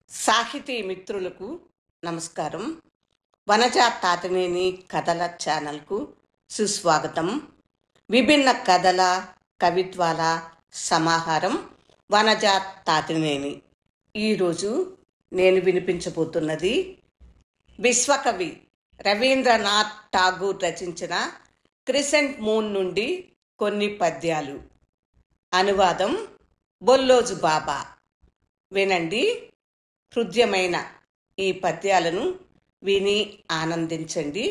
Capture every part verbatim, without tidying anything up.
సాహితీ మిత్రులకు నమస్కారం. వనజా తాతినేని కథల ఛానల్కు సుస్వాగతం. విభిన్న కథల కవిత్వాల సమాహారం వనజా తాతినేని. ఈరోజు నేను వినిపించబోతున్నది విశ్వకవి రవీంద్రనాథ్ ఠాగూర్ రచించిన క్రిసెంట్ మూన్ నుండి కొన్ని పద్యాలు. అనువాదం బొల్లోజు బాబా. వినండి. హృద్యమైన ఈ పద్యాలను విని ఆనందించండి.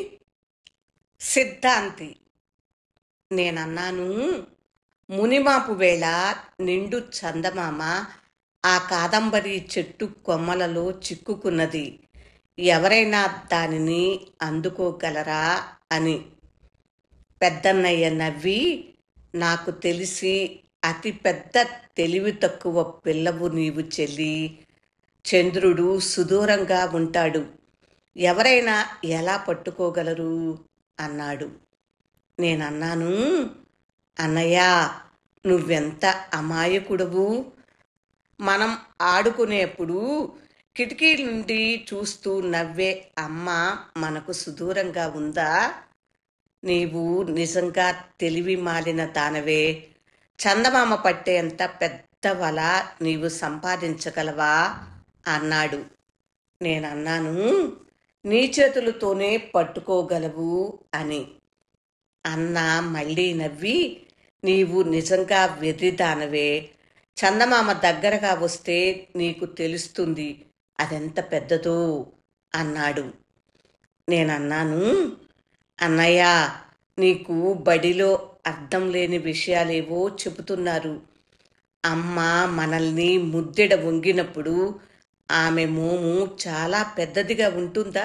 సిద్ధాంతి. నేనన్నాను, మునిమాపు వేళ నిండు చందమామ ఆ కాదంబరి చెట్టు కొమ్మలలో చిక్కుకున్నది, ఎవరైనా దానిని అందుకోగలరా అని. పెద్దన్నయ్య నవ్వి, నాకు తెలిసి అతి పెద్ద తెలివి తక్కువ పిల్లవు నీవు చెల్లి. చంద్రుడు సుదూరంగా ఉంటాడు, ఎవరైనా ఎలా పట్టుకోగలరు అన్నాడు. నేనన్నాను, అన్నయ్య నువ్వెంత అమాయకుడవు. మనం ఆడుకునేప్పుడు కిటికీ నుండి చూస్తూ నవ్వే అమ్మ మనకు సుదూరంగా ఉందా? నీవు నిజంగా తెలివి మాలిన దానవే. చందమామ పట్టేంత పెద్ద వల నీవు సంపాదించగలవా అన్నాడు. నేనన్నాను, నీ చేతులతోనే పట్టుకోగలవు అని. అన్న మళ్ళీ నవ్వి, నీవు నిజంగా వెర్రిదానవే. చందమామ దగ్గరగా వస్తే నీకు తెలుస్తుంది అదెంత పెద్దదో అన్నాడు. నేనన్నాను, అన్నయ్య నీకు బడిలో అర్థం లేని విషయాలేవో చెబుతున్నారు. అమ్మ మనల్ని ముద్దెడ వంగినప్పుడు ఆమె మోము చాలా పెద్దదిగా ఉంటుందా?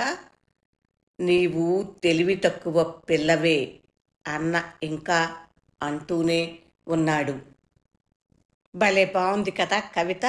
నీవు తెలివి తక్కువ పిల్లవే అన్న ఇంకా అంటూనే ఉన్నాడు. భలే బాగుంది కదా కవిత.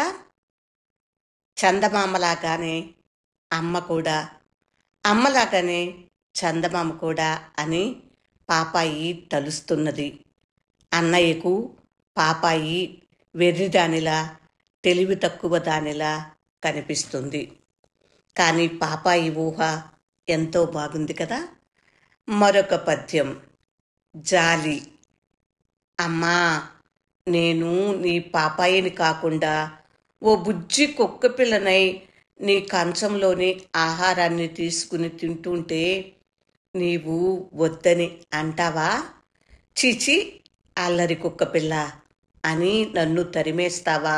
చందమామలాగానే అమ్మ కూడా, అమ్మలాగానే చందమామ కూడా అని పాపాయి తలుస్తున్నది. అన్నయ్యకు పాపాయి వెర్రిదానిలా, తెలివి తక్కువ దానిలా కనిపిస్తుంది. కానీ పాపాయి ఊహ ఎంతో బాగుంది కదా. మరొక పద్యం. జాలి. అమ్మా, నేను నీ పాపాయిని కాకుండా ఓ బుజ్జి కుక్క పిల్లనై నీ కంచంలోని ఆహారాన్ని తీసుకుని తింటుంటే నీవు వద్దని అంటావా? చీచి అల్లరి కుక్క పిల్ల అని నన్ను తరిమేస్తావా?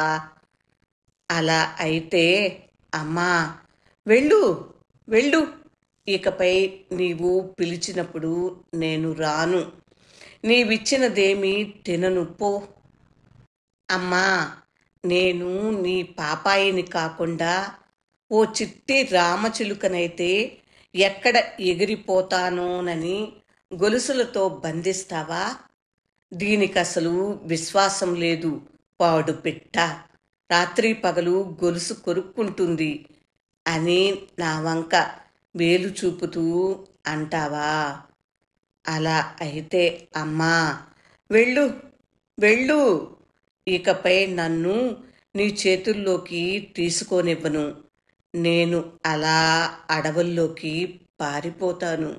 అలా అయితే అమ్మా వెళ్ళు వెళ్ళు, ఇకపై నీవు పిలిచినప్పుడు నేను రాను. నీవిచ్చినదేమీ తినను పో. అమ్మా, నేను నీ పాపాయిని కాకుండా ఓ చిట్టి రామచిలుకనైతే ఎక్కడ ఎగిరిపోతానోనని గొలుసులతో బంధిస్తావా? దీనికసలు విశ్వాసం లేదు. పాడు పిట్ట రాత్రి పగలు గొలుసు కొరుక్కుంటుంది అని నా వంక వేలు చూపుతూ అంటావా? అలా అయితే అమ్మా వెళ్ళు వెళ్ళు, ఇకపై నన్ను నీ చేతుల్లోకి తీసుకోనివ్వను. నేను అలా అడవుల్లోకి పారిపోతాను.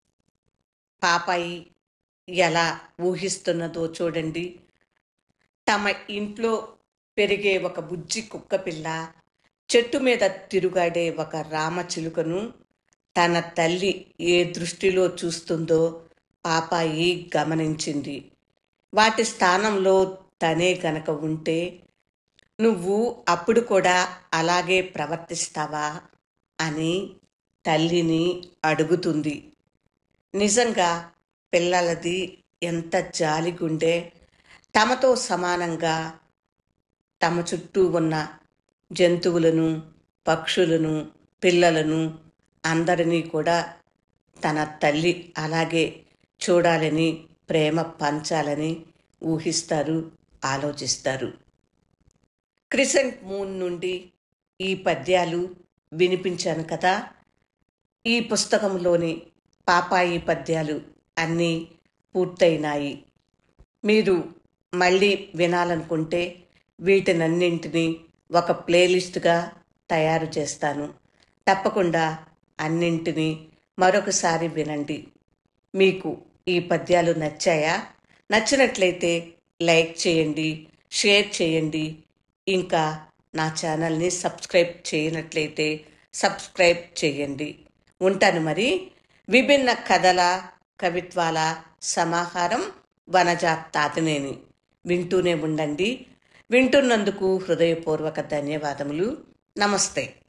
పాపాయి ఎలా ఊహిస్తున్నదో చూడండి. తమ ఇంట్లో పెరిగే ఒక బుజ్జి కుక్కపిల్ల, చెట్టు మీద తిరుగాడే ఒక రామచిలుకను తన తల్లి ఏ దృష్టిలో చూస్తుందో పాపాయి గమనించింది. వాటి స్థానంలో తనే గనక ఉంటే నువ్వు అప్పుడు కూడా అలాగే ప్రవర్తిస్తావా అని తల్లిని అడుగుతుంది. నిజంగా పిల్లలది ఎంత జాలిగుండే. తమతో సమానంగా తమ చుట్టూ ఉన్న జంతువులను, పక్షులను, పిల్లలను అందరినీ కూడా తన తల్లి అలాగే చూడాలని, ప్రేమ పంచాలని ఊహిస్తారు, ఆలోచిస్తారు. క్రిసెంట్ మూన్ నుండి ఈ పద్యాలు వినిపించాను కదా. ఈ పుస్తకంలోని పాపాయి పద్యాలు అన్నీ పూర్తయినాయి. మీరు మళ్ళీ వినాలనుకుంటే వీటినన్నింటినీ ఒక ప్లేలిస్ట్గా తయారు చేస్తాను. తప్పకుండా అన్నింటినీ మరొకసారి వినండి. మీకు ఈ పద్యాలు నచ్చాయా? నచ్చినట్లయితే లైక్ చేయండి, షేర్ చేయండి. ఇంకా నా ఛానల్ని సబ్స్క్రైబ్ చేయనట్లయితే సబ్స్క్రైబ్ చేయండి. ఉంటాను మరి. విభిన్న కథల కవిత్వాల సమాహారం వనజ తాతినేని. వింటూనే ఉండండి. వింటున్నందుకు హృదయపూర్వక ధన్యవాదములు. నమస్తే.